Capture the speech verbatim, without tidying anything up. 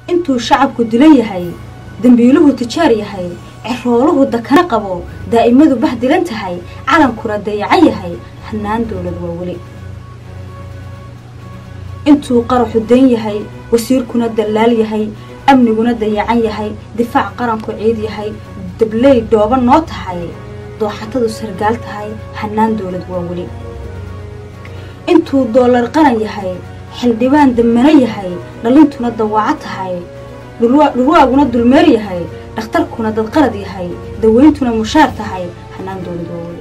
intuu shacabku dilan yahay dambiiluhu tijaar yahay cirooluhu dakana qabo daa'imadu bahdilan tahay calankuna dayacan yahay hanaan dawlad waa wali intuu qaraxu deen yahay wasiirkuna dalaal yahay amniguna dayacan yahay difaac qaranku ciid yahay dablay dooban noo tahay dooxatadu sargaal tahay hanaan dawlad waa wali intuu doolar qaran yahay xildhibaan damana yahay dhalintuna dawaaca tahay dhulwaaguna dulmeer yahay dhakhtarkuna dad qarad yahay daweyntuna mushaar tahay hanaan dawlad waa wali